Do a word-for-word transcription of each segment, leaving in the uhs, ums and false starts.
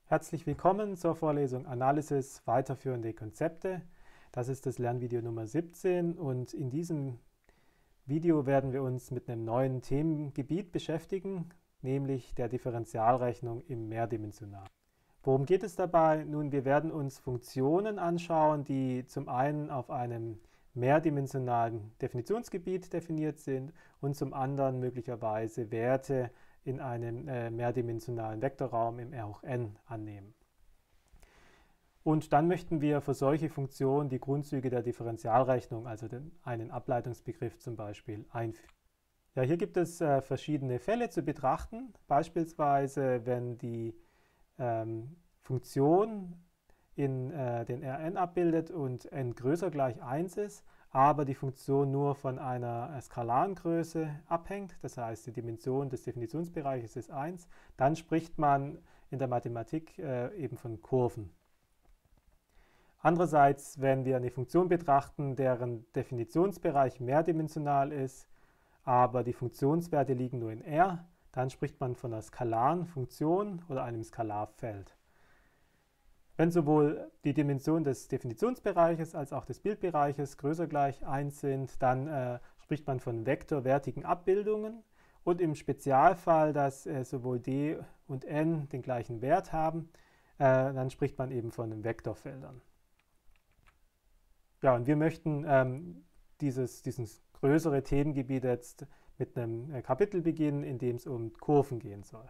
Herzlich willkommen zur Vorlesung Analysis weiterführende Konzepte. Das ist das Lernvideo Nummer siebzehn und in diesem Video werden wir uns mit einem neuen Themengebiet beschäftigen, nämlich der Differentialrechnung im Mehrdimensionalen. Worum geht es dabei? Nun, wir werden uns Funktionen anschauen, die zum einen auf einem mehrdimensionalen Definitionsgebiet definiert sind und zum anderen möglicherweise Werte in einem äh, mehrdimensionalen Vektorraum im R hoch n annehmen. Und dann möchten wir für solche Funktionen die Grundzüge der Differentialrechnung, also den, einen Ableitungsbegriff zum Beispiel, einführen. Ja, hier gibt es äh, verschiedene Fälle zu betrachten, beispielsweise wenn die ähm, Funktion in äh, den Rn abbildet und n größer gleich eins ist, aber die Funktion nur von einer skalaren Größe abhängt, das heißt die Dimension des Definitionsbereiches ist eins, dann spricht man in der Mathematik äh, eben von Kurven. Andererseits, wenn wir eine Funktion betrachten, deren Definitionsbereich mehrdimensional ist, aber die Funktionswerte liegen nur in R, dann spricht man von einer skalaren Funktion oder einem Skalarfeld. Wenn sowohl die Dimension des Definitionsbereiches als auch des Bildbereiches größer gleich eins sind, dann äh, spricht man von vektorwertigen Abbildungen und im Spezialfall, dass äh, sowohl d und n den gleichen Wert haben, äh, dann spricht man eben von Vektorfeldern. Ja, und wir möchten ähm, dieses, dieses größere Themengebiet jetzt mit einem äh, Kapitel beginnen, in dem es um Kurven gehen soll.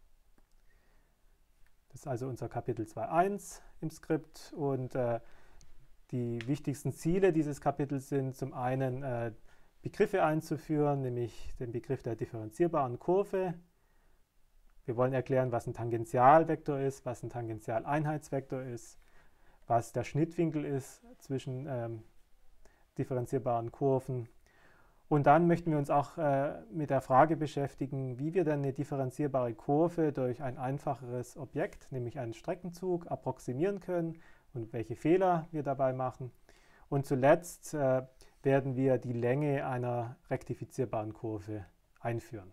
Das ist also unser Kapitel zwei Punkt eins im Skript und äh, die wichtigsten Ziele dieses Kapitels sind zum einen äh, Begriffe einzuführen, nämlich den Begriff der differenzierbaren Kurve. Wir wollen erklären, was ein Tangentialvektor ist, was ein Tangentialeinheitsvektor ist, was der Schnittwinkel ist zwischen ähm, differenzierbaren Kurven. Und dann möchten wir uns auch äh, mit der Frage beschäftigen, wie wir denn eine differenzierbare Kurve durch ein einfacheres Objekt, nämlich einen Streckenzug, approximieren können und welche Fehler wir dabei machen. Und zuletzt äh, werden wir die Länge einer rektifizierbaren Kurve einführen.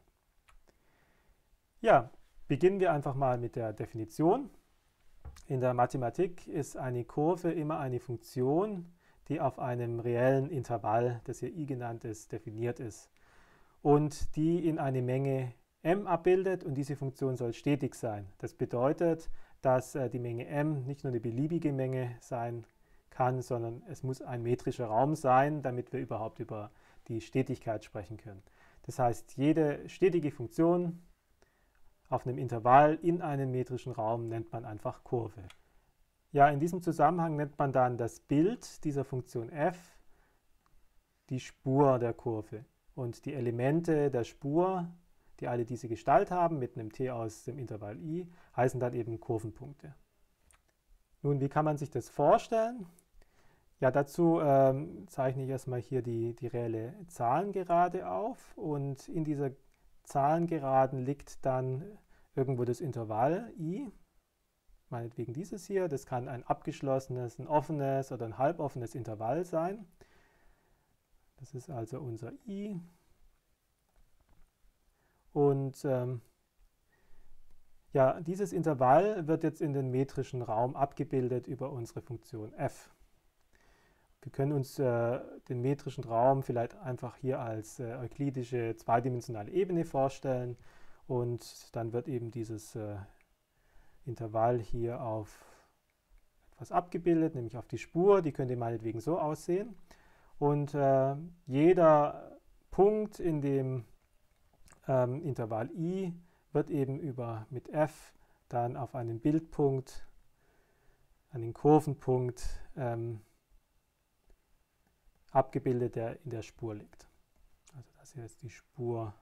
Ja, beginnen wir einfach mal mit der Definition. In der Mathematik ist eine Kurve immer eine Funktion, die auf einem reellen Intervall, das hier i genannt ist, definiert ist und die in eine Menge m abbildet und diese Funktion soll stetig sein. Das bedeutet, dass äh, die Menge m nicht nur eine beliebige Menge sein kann, sondern es muss ein metrischer Raum sein, damit wir überhaupt über die Stetigkeit sprechen können. Das heißt, jede stetige Funktion auf einem Intervall in einem metrischen Raum nennt man einfach Kurve. Ja, in diesem Zusammenhang nennt man dann das Bild dieser Funktion f die Spur der Kurve. Und die Elemente der Spur, die alle diese Gestalt haben, mit einem t aus dem Intervall i, heißen dann eben Kurvenpunkte. Nun, wie kann man sich das vorstellen? Ja, dazu ähm, zeichne ich erstmal hier die, die reelle Zahlengerade auf. Und in dieser Zahlengeraden liegt dann irgendwo das Intervall i. Meinetwegen dieses hier, das kann ein abgeschlossenes, ein offenes oder ein halboffenes Intervall sein. Das ist also unser i. Und ähm, ja, dieses Intervall wird jetzt in den metrischen Raum abgebildet über unsere Funktion f. Wir können uns äh, den metrischen Raum vielleicht einfach hier als äh, euklidische zweidimensionale Ebene vorstellen und dann wird eben dieses äh, Intervall hier auf etwas abgebildet, nämlich auf die Spur, die könnte meinetwegen so aussehen. Und äh, jeder Punkt in dem ähm, Intervall i wird eben über mit f dann auf einen Bildpunkt, einen Kurvenpunkt ähm, abgebildet, der in der Spur liegt. Also das hier ist die Spur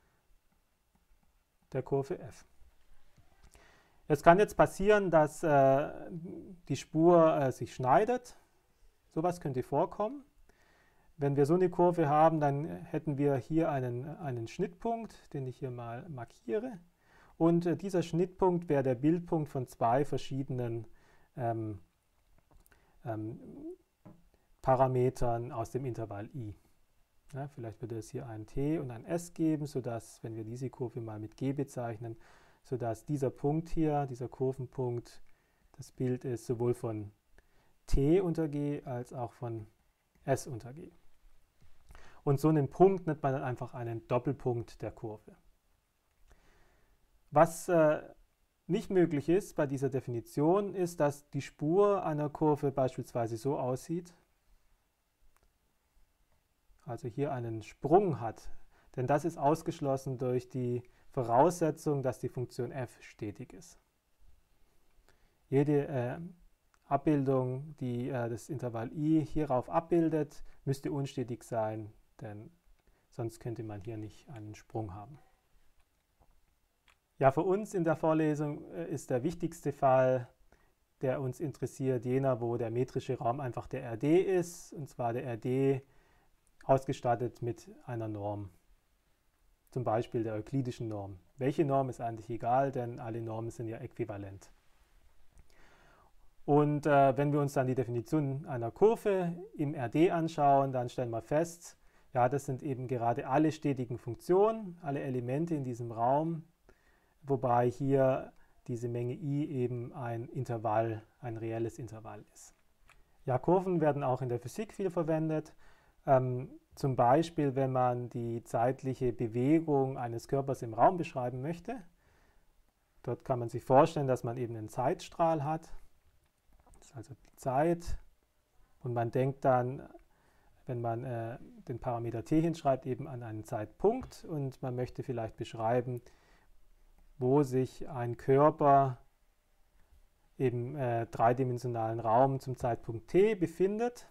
der Kurve f. Es kann jetzt passieren, dass äh, die Spur äh, sich schneidet. Sowas könnte vorkommen. Wenn wir so eine Kurve haben, dann hätten wir hier einen, einen Schnittpunkt, den ich hier mal markiere. Und äh, dieser Schnittpunkt wäre der Bildpunkt von zwei verschiedenen ähm, ähm, Parametern aus dem Intervall i. Ja, vielleicht würde es hier ein t und ein s geben, sodass, wenn wir diese Kurve mal mit g bezeichnen, sodass dieser Punkt hier, dieser Kurvenpunkt, das Bild ist sowohl von t unter g als auch von s unter g. Und so einen Punkt nennt man dann einfach einen Doppelpunkt der Kurve. Was äh, nicht möglich ist bei dieser Definition, ist, dass die Spur einer Kurve beispielsweise so aussieht, also hier einen Sprung hat. Denn das ist ausgeschlossen durch die Voraussetzung, dass die Funktion f stetig ist. Jede äh, Abbildung, die äh, das Intervall i hierauf abbildet, müsste unstetig sein, denn sonst könnte man hier nicht einen Sprung haben. Ja, für uns in der Vorlesung äh, ist der wichtigste Fall, der uns interessiert, jener, wo der metrische Raum einfach der R D ist, und zwar der R D ausgestattet mit einer Norm, zum Beispiel der euklidischen Norm. Welche Norm ist eigentlich egal, denn alle Normen sind ja äquivalent. Und äh, wenn wir uns dann die Definition einer Kurve im R D anschauen, dann stellen wir fest, ja, das sind eben gerade alle stetigen Funktionen, alle Elemente in diesem Raum, wobei hier diese Menge i eben ein Intervall, ein reelles Intervall ist. Ja, Kurven werden auch in der Physik viel verwendet. Ähm, zum Beispiel, wenn man die zeitliche Bewegung eines Körpers im Raum beschreiben möchte. Dort kann man sich vorstellen, dass man eben einen Zeitstrahl hat. Das ist also die Zeit. Und man denkt dann, wenn man äh, den Parameter t hinschreibt, eben an einen Zeitpunkt. Und man möchte vielleicht beschreiben, wo sich ein Körper im äh, dreidimensionalen Raum zum Zeitpunkt t befindet.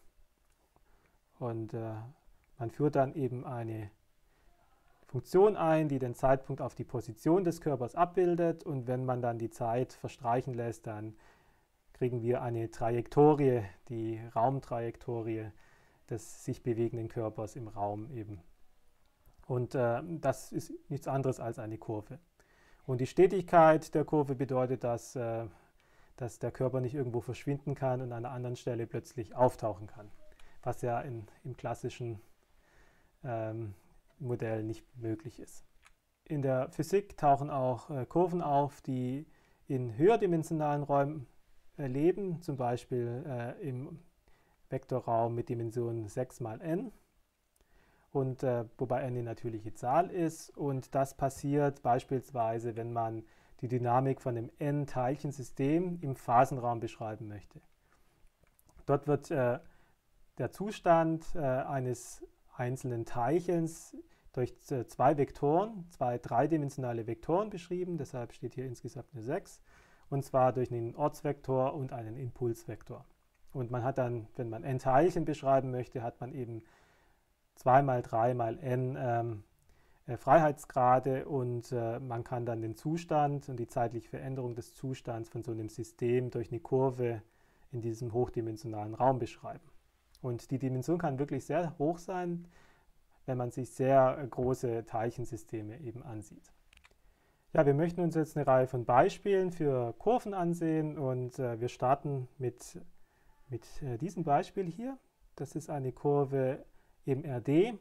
Und äh, man führt dann eben eine Funktion ein, die den Zeitpunkt auf die Position des Körpers abbildet. Und wenn man dann die Zeit verstreichen lässt, dann kriegen wir eine Trajektorie, die Raumtrajektorie des sich bewegenden Körpers im Raum eben. Und äh, das ist nichts anderes als eine Kurve. Und die Stetigkeit der Kurve bedeutet, dass, äh, dass der Körper nicht irgendwo verschwinden kann und an einer anderen Stelle plötzlich auftauchen kann, was ja in, im klassischen ähm, Modell nicht möglich ist. In der Physik tauchen auch äh, Kurven auf, die in höherdimensionalen Räumen äh, leben, zum Beispiel äh, im Vektorraum mit Dimension sechs mal n. Und äh, wobei n eine natürliche Zahl ist, und das passiert beispielsweise, wenn man die Dynamik von einem n-Teilchensystem im Phasenraum beschreiben möchte. Dort wird äh, der Zustand äh, eines einzelnen Teilchens durch äh, zwei Vektoren, zwei dreidimensionale Vektoren beschrieben, deshalb steht hier insgesamt eine sechs, und zwar durch einen Ortsvektor und einen Impulsvektor. Und man hat dann, wenn man n Teilchen beschreiben möchte, hat man eben zwei mal drei mal n ähm, äh, Freiheitsgrade, und äh, man kann dann den Zustand und die zeitliche Veränderung des Zustands von so einem System durch eine Kurve in diesem hochdimensionalen Raum beschreiben. Und die Dimension kann wirklich sehr hoch sein, wenn man sich sehr äh, große Teilchensysteme eben ansieht. Ja, wir möchten uns jetzt eine Reihe von Beispielen für Kurven ansehen, und äh, wir starten mit, mit äh, diesem Beispiel hier. Das ist eine Kurve im R D.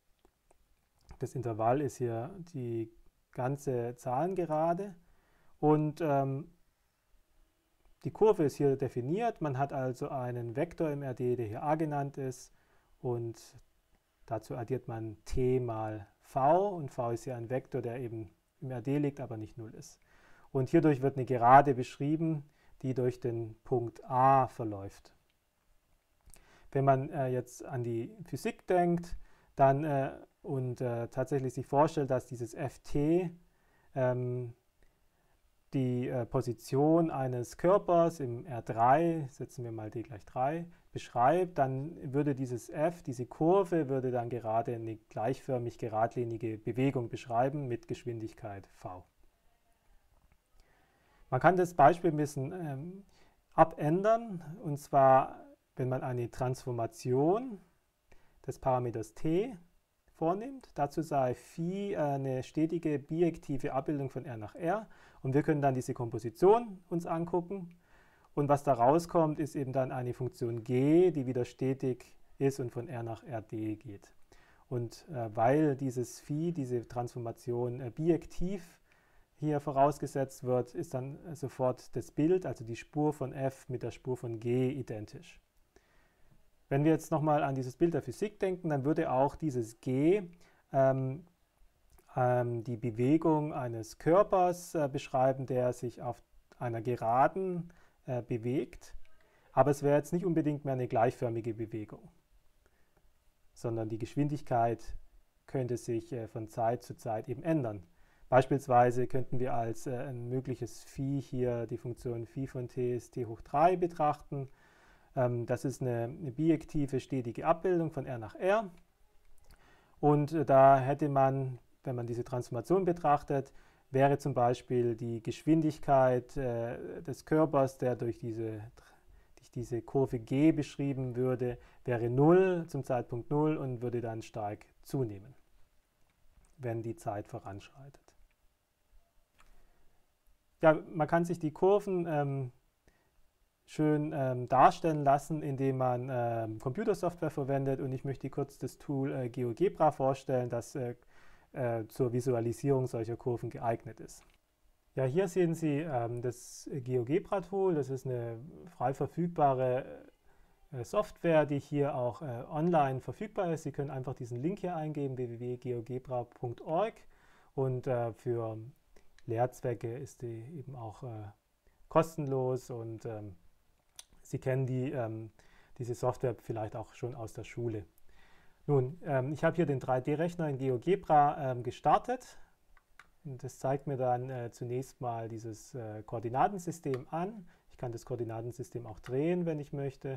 Das Intervall ist hier die ganze Zahlengerade, und ähm, die Kurve ist hier definiert. Man hat also einen Vektor im R D, der hier a genannt ist, und dazu addiert man t mal v, und v ist hier ein Vektor, der eben im R D liegt, aber nicht null ist. Und hierdurch wird eine Gerade beschrieben, die durch den Punkt A verläuft. Wenn man äh, jetzt an die Physik denkt, dann äh, und äh, tatsächlich sich vorstellt, dass dieses Ft ähm, die äh, Position eines Körpers im R drei, setzen wir mal d gleich drei, beschreibt, dann würde dieses f, diese Kurve, würde dann gerade eine gleichförmig geradlinige Bewegung beschreiben mit Geschwindigkeit v. Man kann das Beispiel ein bisschen ähm, abändern, und zwar, wenn man eine Transformation des Parameters t vornimmt. Dazu sei phi eine stetige bijektive Abbildung von R nach R, und wir können dann diese Komposition uns angucken, und was da rauskommt, ist eben dann eine Funktion g, die wieder stetig ist und von R nach R D geht. Und äh, weil dieses phi, diese Transformation äh, bijektiv hier vorausgesetzt wird, ist dann sofort das Bild, also die Spur von f mit der Spur von g identisch. Wenn wir jetzt nochmal an dieses Bild der Physik denken, dann würde auch dieses g ähm, ähm, die Bewegung eines Körpers äh, beschreiben, der sich auf einer Geraden äh, bewegt. Aber es wäre jetzt nicht unbedingt mehr eine gleichförmige Bewegung, sondern die Geschwindigkeit könnte sich äh, von Zeit zu Zeit eben ändern. Beispielsweise könnten wir als äh, ein mögliches Phi hier die Funktion Phi von t ist t hoch drei betrachten. Ähm, das ist eine, eine bijektive stetige Abbildung von r nach r. Und äh, da hätte man, wenn man diese Transformation betrachtet, wäre zum Beispiel die Geschwindigkeit äh, des Körpers, der durch diese, durch diese Kurve g beschrieben würde, wäre null zum Zeitpunkt null und würde dann stark zunehmen, wenn die Zeit voranschreitet. Ja, man kann sich die Kurven ähm, schön ähm, darstellen lassen, indem man ähm, Computersoftware verwendet, und ich möchte kurz das Tool äh, GeoGebra vorstellen, das äh, äh, zur Visualisierung solcher Kurven geeignet ist. Ja, hier sehen Sie ähm, das GeoGebra-Tool. Das ist eine frei verfügbare äh, Software, die hier auch äh, online verfügbar ist. Sie können einfach diesen Link hier eingeben, w w w punkt geogebra punkt org, und äh, für Lehrzwecke ist die eben auch äh, kostenlos, und ähm, Sie kennen die, ähm, diese Software vielleicht auch schon aus der Schule. Nun, ähm, ich habe hier den drei D-Rechner in GeoGebra ähm, gestartet. Und das zeigt mir dann äh, zunächst mal dieses äh, Koordinatensystem an. Ich kann das Koordinatensystem auch drehen, wenn ich möchte,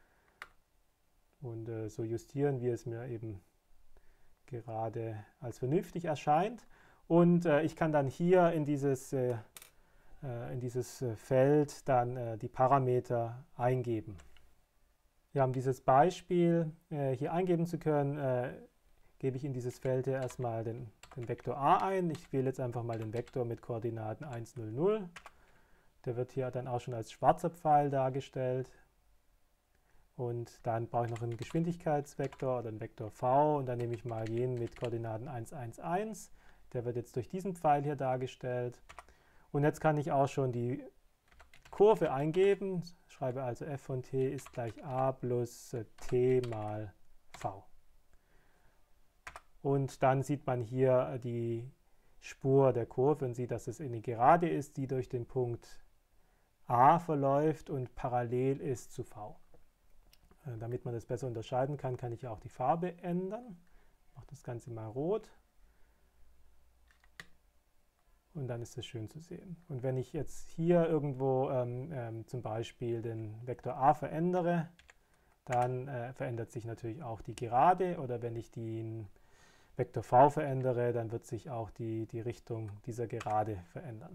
und äh, so justieren, wie es mir eben gerade als vernünftig erscheint. Und äh, ich kann dann hier in dieses, äh, äh, in dieses äh, Feld dann äh, die Parameter eingeben. Ja, um dieses Beispiel äh, hier eingeben zu können, äh, gebe ich in dieses Feld hier erstmal den, den Vektor a ein. Ich wähle jetzt einfach mal den Vektor mit Koordinaten eins, null, null. Der wird hier dann auch schon als schwarzer Pfeil dargestellt. Und dann brauche ich noch einen Geschwindigkeitsvektor oder einen Vektor v, und dann nehme ich mal jenen mit Koordinaten eins, eins, eins. Der wird jetzt durch diesen Pfeil hier dargestellt. Und jetzt kann ich auch schon die Kurve eingeben. Ich schreibe also f von t ist gleich a plus t mal v. Und dann sieht man hier die Spur der Kurve und sieht, dass es eine Gerade ist, die durch den Punkt A verläuft und parallel ist zu v. Damit man das besser unterscheiden kann, kann ich auch die Farbe ändern. Ich mache das Ganze mal rot. Und dann ist es schön zu sehen. Und wenn ich jetzt hier irgendwo ähm, ähm, zum Beispiel den Vektor a verändere, dann äh, verändert sich natürlich auch die Gerade. Oder wenn ich den Vektor v verändere, dann wird sich auch die, die Richtung dieser Gerade verändern.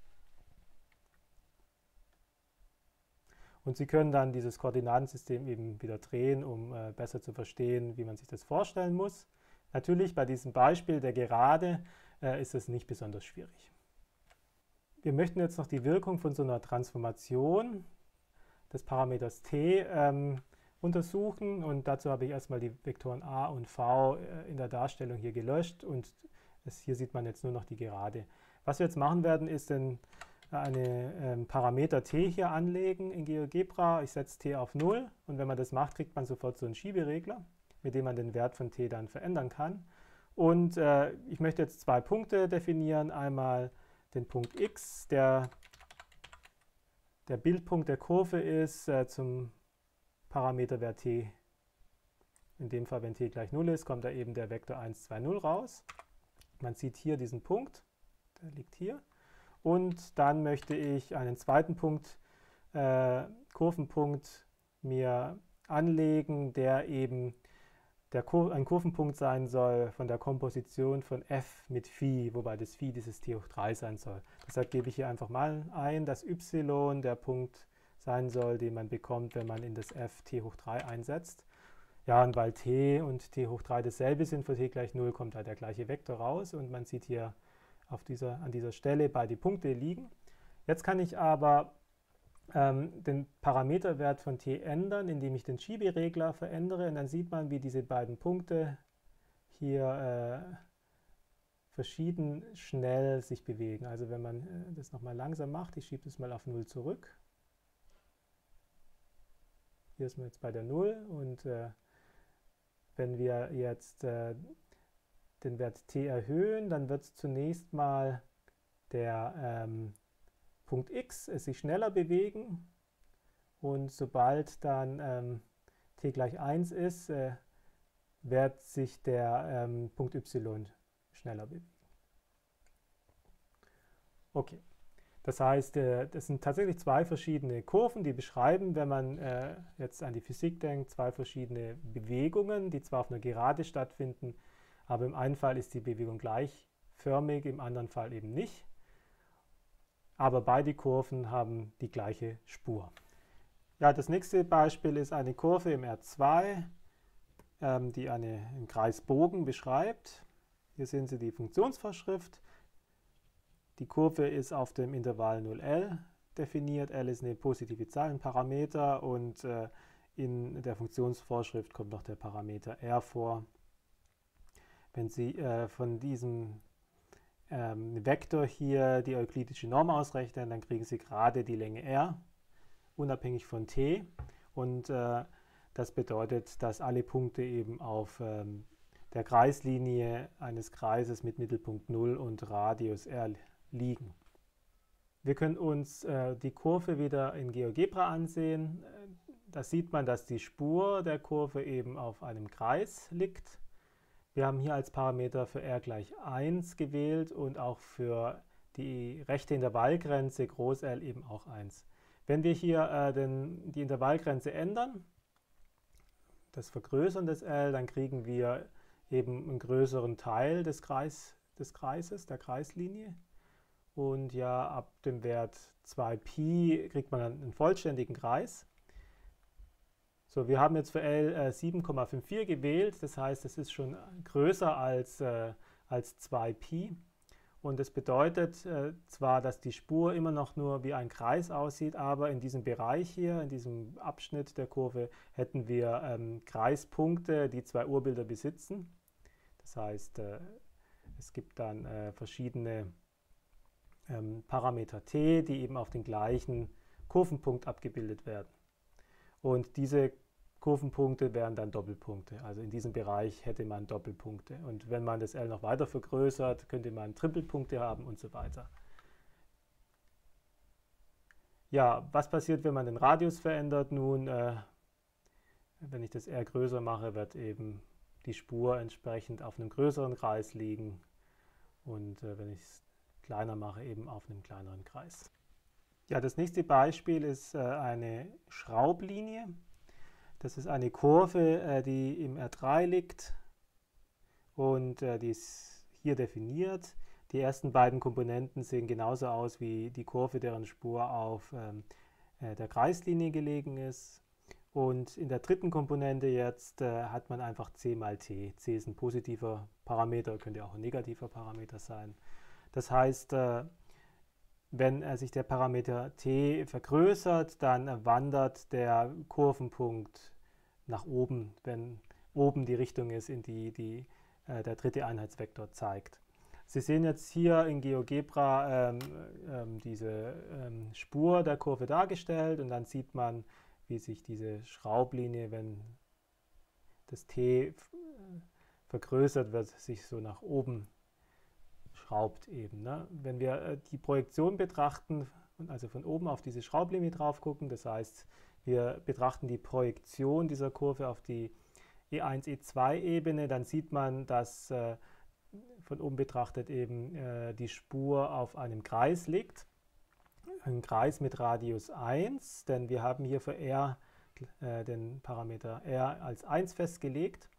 Und Sie können dann dieses Koordinatensystem eben wieder drehen, um äh, besser zu verstehen, wie man sich das vorstellen muss. Natürlich bei diesem Beispiel der Gerade äh, ist es nicht besonders schwierig. Wir möchten jetzt noch die Wirkung von so einer Transformation des Parameters t ähm, untersuchen, und dazu habe ich erstmal die Vektoren a und v äh, in der Darstellung hier gelöscht, und es, hier sieht man jetzt nur noch die Gerade. Was wir jetzt machen werden, ist den eine ähm, Parameter t hier anlegen in GeoGebra. Ich setze t auf null, und wenn man das macht, kriegt man sofort so einen Schieberegler, mit dem man den Wert von t dann verändern kann. Und äh, ich möchte jetzt zwei Punkte definieren. Einmal den Punkt x, der der Bildpunkt der Kurve ist äh, zum Parameterwert t. In dem Fall, wenn t gleich null ist, kommt da eben der Vektor eins, zwei, null raus. Man sieht hier diesen Punkt, der liegt hier. Und dann möchte ich einen zweiten Punkt, äh, Kurvenpunkt, mir anlegen, der eben der Kur ein Kurvenpunkt sein soll von der Komposition von f mit Phi, wobei das Phi dieses t hoch drei sein soll. Deshalb gebe ich hier einfach mal ein, dass y der Punkt sein soll, den man bekommt, wenn man in das f t hoch drei einsetzt. Ja, und weil t und t hoch drei dasselbe sind, für t gleich null kommt da der gleiche Vektor raus, und man sieht hier auf dieser, an dieser Stelle beide Punkte liegen. Jetzt kann ich aber ähm, den Parameterwert von t ändern, indem ich den Schieberegler verändere, und dann sieht man, wie diese beiden Punkte hier äh, verschieden schnell sich bewegen. Also wenn man äh, das nochmal langsam macht, ich schiebe das mal auf null zurück. Hier ist man jetzt bei der null und äh, wenn wir jetzt äh, den Wert t erhöhen, dann wird zunächst mal der ähm, Punkt x sich schneller bewegen und sobald dann ähm, t gleich eins ist, äh, wird sich der ähm, Punkt y schneller bewegen. Okay, das heißt, äh, das sind tatsächlich zwei verschiedene Kurven, die beschreiben, wenn man äh, jetzt an die Physik denkt, zwei verschiedene Bewegungen, die zwar auf einer Gerade stattfinden, aber im einen Fall ist die Bewegung gleichförmig, im anderen Fall eben nicht. Aber beide Kurven haben die gleiche Spur. Ja, das nächste Beispiel ist eine Kurve im R zwei, ähm, die eine, einen Kreisbogen beschreibt. Hier sehen Sie die Funktionsvorschrift. Die Kurve ist auf dem Intervall null L definiert. L ist eine positive Zahl, ein Parameter, und äh, in der Funktionsvorschrift kommt noch der Parameter R vor. Wenn Sie äh, von diesem ähm, Vektor hier die euklidische Norm ausrechnen, dann kriegen Sie gerade die Länge R, unabhängig von t. Und äh, das bedeutet, dass alle Punkte eben auf ähm, der Kreislinie eines Kreises mit Mittelpunkt null und Radius R liegen. Wir können uns äh, die Kurve wieder in GeoGebra ansehen. Da sieht man, dass die Spur der Kurve eben auf einem Kreis liegt. Wir haben hier als Parameter für r gleich eins gewählt und auch für die rechte Intervallgrenze groß L eben auch eins. Wenn wir hier äh, den, die Intervallgrenze ändern, das Vergrößern des L, dann kriegen wir eben einen größeren Teil des, Kreis, des Kreises, der Kreislinie. Und ja, ab dem Wert zwei Pi kriegt man dann einen vollständigen Kreis. So, wir haben jetzt für L äh, sieben Komma vierundfünfzig gewählt, das heißt, es ist schon größer als, äh, als zwei Pi. Und das bedeutet äh, zwar, dass die Spur immer noch nur wie ein Kreis aussieht, aber in diesem Bereich hier, in diesem Abschnitt der Kurve, hätten wir ähm, Kreispunkte, die zwei Urbilder besitzen. Das heißt, äh, es gibt dann äh, verschiedene ähm, Parameter t, die eben auf den gleichen Kurvenpunkt abgebildet werden. Und diese Kurvenpunkte wären dann Doppelpunkte. Also in diesem Bereich hätte man Doppelpunkte. Und wenn man das L noch weiter vergrößert, könnte man Trippelpunkte haben und so weiter. Ja, was passiert, wenn man den Radius verändert? Nun, äh, wenn ich das R größer mache, wird eben die Spur entsprechend auf einem größeren Kreis liegen. Und äh, wenn ich es kleiner mache, eben auf einem kleineren Kreis. Ja, das nächste Beispiel ist äh, eine Schraublinie. Das ist eine Kurve, äh, die im R drei liegt und äh, die ist hier definiert. Die ersten beiden Komponenten sehen genauso aus wie die Kurve, deren Spur auf ähm, äh, der Kreislinie gelegen ist. Und in der dritten Komponente jetzt äh, hat man einfach c mal t. C ist ein positiver Parameter, könnte auch ein negativer Parameter sein. Das heißt, äh, wenn äh, sich der Parameter t vergrößert, dann äh, wandert der Kurvenpunkt nach oben, wenn oben die Richtung ist, in die, die äh, der dritte Einheitsvektor zeigt. Sie sehen jetzt hier in GeoGebra ähm, ähm, diese ähm, Spur der Kurve dargestellt und dann sieht man, wie sich diese Schraublinie, wenn das t vergrößert wird, sich so nach oben schraubt eben. Ne? Wenn wir äh, die Projektion betrachten, also von oben auf diese Schraublinie drauf gucken, das heißt, wir betrachten die Projektion dieser Kurve auf die E eins, E zwei Ebene, dann sieht man, dass äh, von oben betrachtet eben äh, die Spur auf einem Kreis liegt. Ein Kreis mit Radius eins, denn wir haben hier für r äh, den Parameter r als eins festgelegt.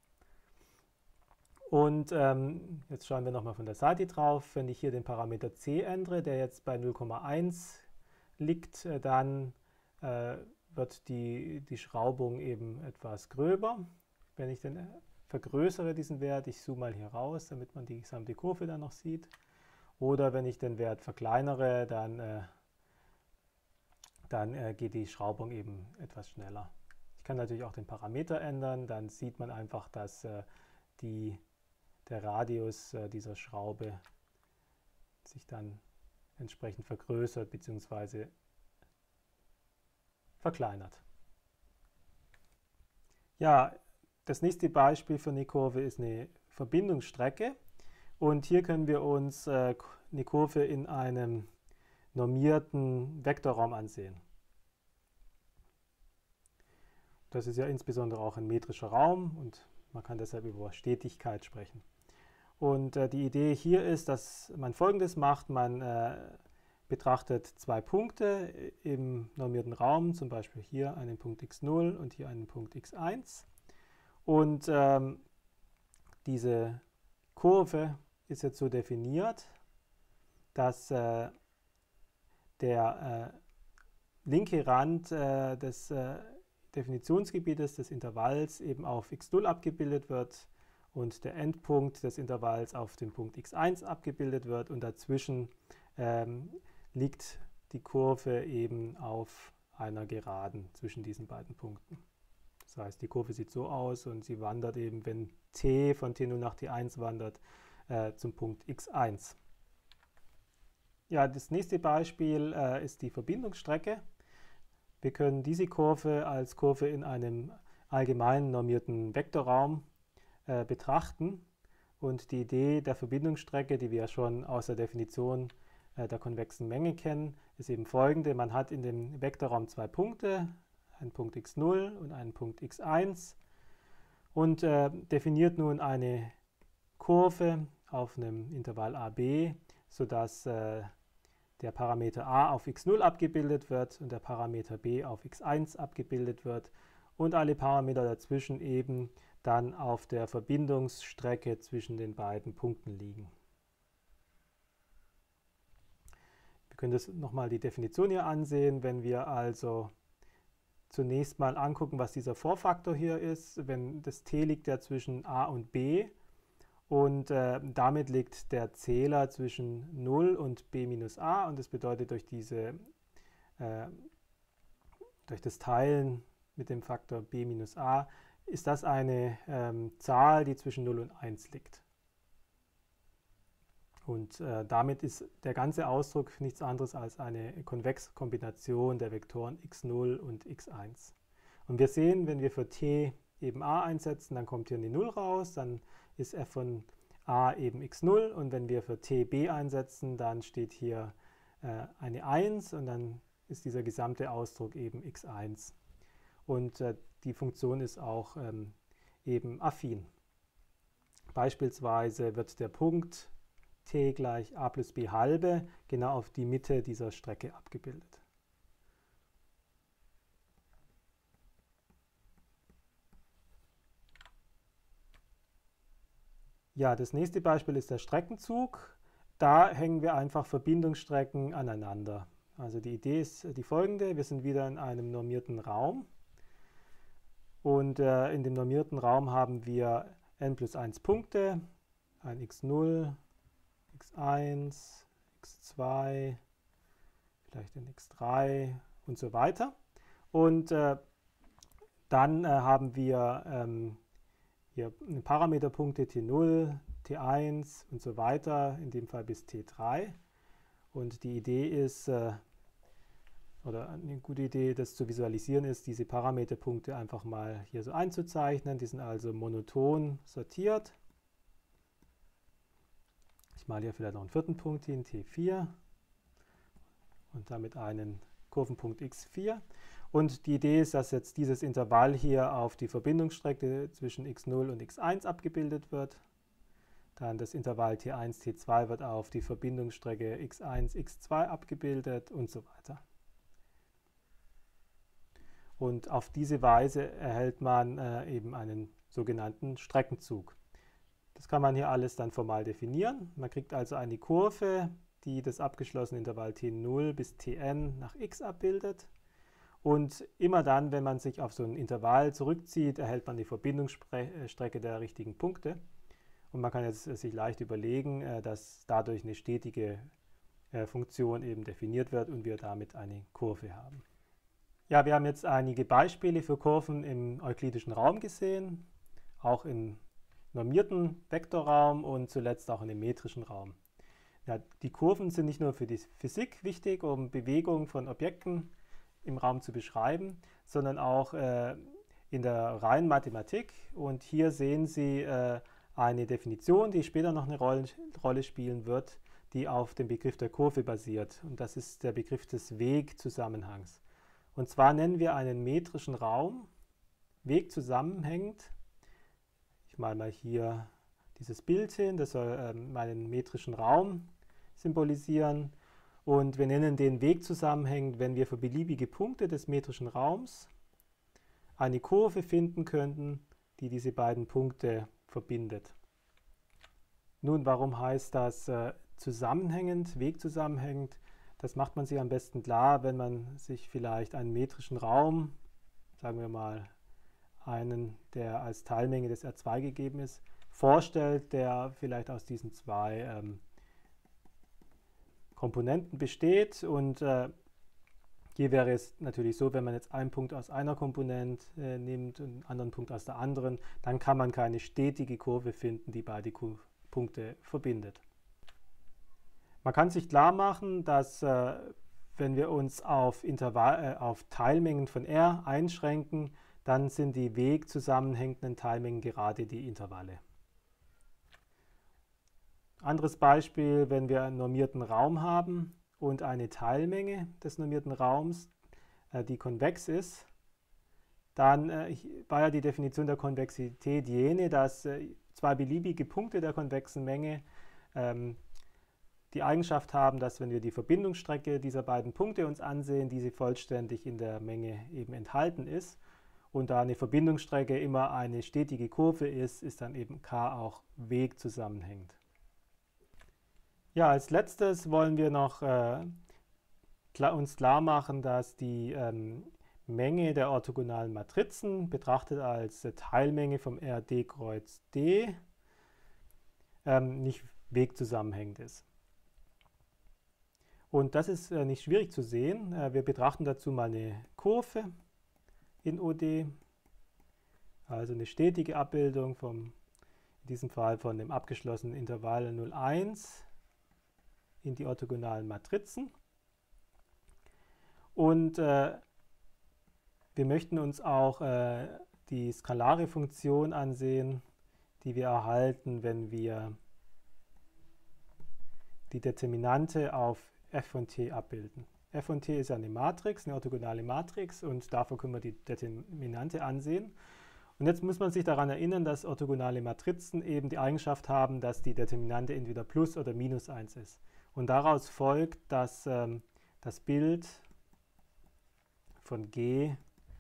Und ähm, jetzt schauen wir nochmal von der Seite drauf. Wenn ich hier den Parameter c ändere, der jetzt bei null Komma eins liegt, äh, dann äh, wird die, die Schraubung eben etwas gröber. Wenn ich den vergrößere, diesen Wert, ich zoome mal hier raus, damit man die gesamte Kurve dann noch sieht. Oder wenn ich den Wert verkleinere, dann, äh, dann äh, geht die Schraubung eben etwas schneller. Ich kann natürlich auch den Parameter ändern, dann sieht man einfach, dass äh, die der Radius äh, dieser Schraube sich dann entsprechend vergrößert bzw. verkleinert. Ja, das nächste Beispiel für eine Kurve ist eine Verbindungsstrecke. Und hier können wir uns äh, eine Kurve in einem normierten Vektorraum ansehen. Das ist ja insbesondere auch ein metrischer Raum und man kann deshalb über Stetigkeit sprechen. Und äh, die Idee hier ist, dass man Folgendes macht. Man äh, betrachtet zwei Punkte im normierten Raum, zum Beispiel hier einen Punkt x null und hier einen Punkt x eins. Und ähm, diese Kurve ist jetzt so definiert, dass äh, der äh, linke Rand äh, des äh, Definitionsgebietes des Intervalls eben auf x null abgebildet wird und der Endpunkt des Intervalls auf dem Punkt x eins abgebildet wird und dazwischen ähm, liegt die Kurve eben auf einer Geraden zwischen diesen beiden Punkten. Das heißt, die Kurve sieht so aus und sie wandert eben, wenn t von t null nach t eins wandert, äh, zum Punkt x eins. Ja, das nächste Beispiel äh, ist die Verbindungsstrecke. Wir können diese Kurve als Kurve in einem allgemein normierten Vektorraum äh, betrachten. Und die Idee der Verbindungsstrecke, die wir schon aus der Definition äh, der konvexen Menge kennen, ist eben folgende. Man hat in dem Vektorraum zwei Punkte, einen Punkt x null und einen Punkt x eins und äh, definiert nun eine Kurve auf einem Intervall a b, sodass äh, der Parameter a auf x null abgebildet wird und der Parameter b auf x eins abgebildet wird und alle Parameter dazwischen eben dann auf der Verbindungsstrecke zwischen den beiden Punkten liegen. Wir können das nochmal die Definition hier ansehen, wenn wir also zunächst mal angucken, was dieser Vorfaktor hier ist. Wenn das t liegt ja zwischen a und b und äh, damit liegt der Zähler zwischen null und b minus a und das bedeutet durch, diese, äh, durch das Teilen mit dem Faktor b minus a ist das eine ähm, Zahl, die zwischen null und eins liegt. Und äh, damit ist der ganze Ausdruck nichts anderes als eine konvexe Kombination der Vektoren x null und x eins. Und wir sehen, wenn wir für t eben a einsetzen, dann kommt hier eine null raus, dann ist f von a eben x null und wenn wir für t b einsetzen, dann steht hier äh, eine eins und dann ist dieser gesamte Ausdruck eben x eins. Und äh, die Funktion ist auch ähm, eben affin. Beispielsweise wird der Punkt t gleich a plus b halbe genau auf die Mitte dieser Strecke abgebildet. Ja, das nächste Beispiel ist der Streckenzug. Da hängen wir einfach Verbindungsstrecken aneinander. Also die Idee ist die folgende. Wir sind wieder in einem normierten Raum. Und äh, in dem normierten Raum haben wir n plus eins Punkte, ein x null, x eins, x zwei, vielleicht ein x drei und so weiter. Und äh, dann äh, haben wir ähm, hier Parameterpunkte t null, t eins und so weiter, in dem Fall bis t drei. Und die Idee ist, äh, oder eine gute Idee, das zu visualisieren ist, diese Parameterpunkte einfach mal hier so einzuzeichnen. Die sind also monoton sortiert. Ich male hier vielleicht noch einen vierten Punkt hin, t vier und damit einen Kurvenpunkt x vier. Und die Idee ist, dass jetzt dieses Intervall hier auf die Verbindungsstrecke zwischen x null und x eins abgebildet wird. Dann das Intervall t eins, t zwei wird auf die Verbindungsstrecke x eins, x zwei abgebildet und so weiter. Und auf diese Weise erhält man äh, eben einen sogenannten Streckenzug. Das kann man hier alles dann formal definieren. Man kriegt also eine Kurve, die das abgeschlossene Intervall t null bis tn nach x abbildet. Und immer dann, wenn man sich auf so ein Intervall zurückzieht, erhält man die Verbindungsstrecke der richtigen Punkte. Und man kann jetzt sich leicht überlegen, dass dadurch eine stetige Funktion eben definiert wird und wir damit eine Kurve haben. Ja, wir haben jetzt einige Beispiele für Kurven im euklidischen Raum gesehen, auch in normierten Vektorraum und zuletzt auch in dem metrischen Raum. Ja, die Kurven sind nicht nur für die Physik wichtig, um Bewegung von Objekten im Raum zu beschreiben, sondern auch äh, in der reinen Mathematik. Und hier sehen Sie äh, eine Definition, die später noch eine Rolle, Rolle spielen wird, die auf dem Begriff der Kurve basiert. Und das ist der Begriff des Wegzusammenhangs. Und zwar nennen wir einen metrischen Raum wegzusammenhängend. Ich male mal hier dieses Bild hin, das soll ähm, meinen metrischen Raum symbolisieren. Und wir nennen den wegzusammenhängend, wenn wir für beliebige Punkte des metrischen Raums eine Kurve finden könnten, die diese beiden Punkte verbindet. Nun, warum heißt das äh, zusammenhängend, wegzusammenhängend? Das macht man sich am besten klar, wenn man sich vielleicht einen metrischen Raum, sagen wir mal einen, der als Teilmenge des R zwei gegeben ist, vorstellt, der vielleicht aus diesen zwei ähm, Komponenten besteht. Und äh, hier wäre es natürlich so, wenn man jetzt einen Punkt aus einer Komponente äh, nimmt und einen anderen Punkt aus der anderen, dann kann man keine stetige Kurve finden, die beide Ku- Punkte verbindet. Man kann sich klar machen, dass äh, wenn wir uns auf, Intervall, äh, auf Teilmengen von R einschränken, dann sind die wegzusammenhängenden Teilmengen gerade die Intervalle. Anderes Beispiel, wenn wir einen normierten Raum haben und eine Teilmenge des normierten Raums, äh, die konvex ist, dann äh, war ja die Definition der Konvexität jene, dass äh, zwei beliebige Punkte der konvexen Menge ähm, die Eigenschaft haben, dass wenn wir die Verbindungsstrecke dieser beiden Punkte uns ansehen, diese vollständig in der Menge eben enthalten ist. Und da eine Verbindungsstrecke immer eine stetige Kurve ist, ist dann eben K auch wegzusammenhängend. Ja, als letztes wollen wir noch äh, klar, uns klar machen, dass die ähm, Menge der orthogonalen Matrizen, betrachtet als äh, Teilmenge vom R D Kreuz D, ähm, nicht wegzusammenhängend ist. Und das ist äh, nicht schwierig zu sehen. Äh, wir betrachten dazu mal eine Kurve in O D, also eine stetige Abbildung vom, in diesem Fall von dem abgeschlossenen Intervall null, eins in die orthogonalen Matrizen. Und äh, wir möchten uns auch äh, die skalare Funktion ansehen, die wir erhalten, wenn wir die Determinante auf f von t abbilden. F von t ist eine Matrix, eine orthogonale Matrix, und davon können wir die Determinante ansehen. Und jetzt muss man sich daran erinnern, dass orthogonale Matrizen eben die Eigenschaft haben, dass die Determinante entweder plus oder minus eins ist. Und daraus folgt, dass ähm, das Bild von G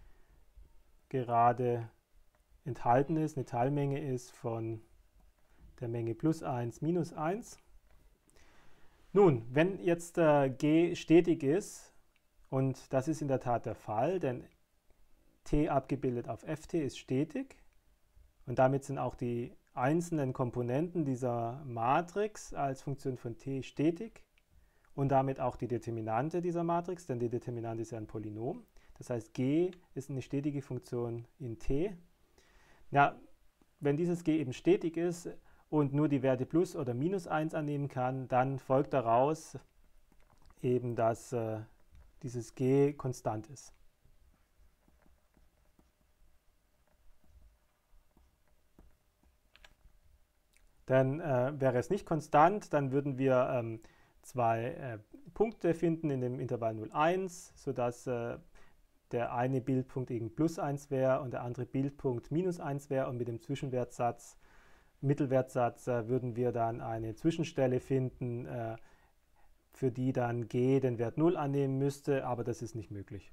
gerade enthalten ist, eine Teilmenge ist von der Menge plus eins, minus eins. Nun, wenn jetzt äh, G stetig ist, und das ist in der Tat der Fall, denn t abgebildet auf ft ist stetig, und damit sind auch die einzelnen Komponenten dieser Matrix als Funktion von t stetig und damit auch die Determinante dieser Matrix, denn die Determinante ist ja ein Polynom. Das heißt, G ist eine stetige Funktion in t. Ja, wenn dieses G eben stetig ist und nur die Werte plus oder minus eins annehmen kann, dann folgt daraus eben, dass äh, dieses G konstant ist. Denn äh, wäre es nicht konstant, dann würden wir ähm, zwei äh, Punkte finden in dem Intervall null, eins, sodass äh, der eine Bildpunkt eben plus eins wäre und der andere Bildpunkt minus eins wäre, und mit dem Zwischenwertsatz, Mittelwertsatz, äh, würden wir dann eine Zwischenstelle finden, äh, für die dann G den Wert null annehmen müsste, aber das ist nicht möglich.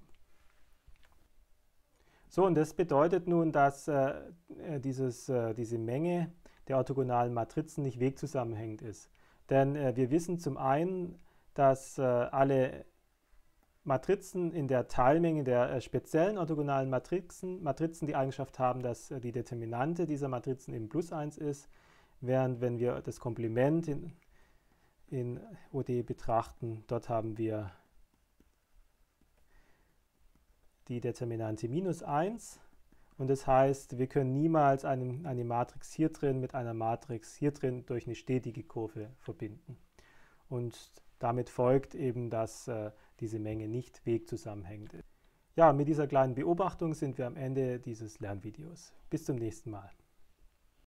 So, und das bedeutet nun, dass äh, dieses, äh, diese Menge der orthogonalen Matrizen nicht wegzusammenhängend ist. Denn äh, wir wissen zum einen, dass äh, alle Matrizen in der Teilmenge der äh, speziellen orthogonalen Matrizen, Matrizen die Eigenschaft haben, dass äh, die Determinante dieser Matrizen eben plus eins ist, während wenn wir das Komplement in, in O D betrachten, dort haben wir die Determinante minus eins, Und das heißt, wir können niemals eine, eine Matrix hier drin mit einer Matrix hier drin durch eine stetige Kurve verbinden. Und damit folgt eben, dass äh, diese Menge nicht wegzusammenhängend ist. Ja, mit dieser kleinen Beobachtung sind wir am Ende dieses Lernvideos. Bis zum nächsten Mal.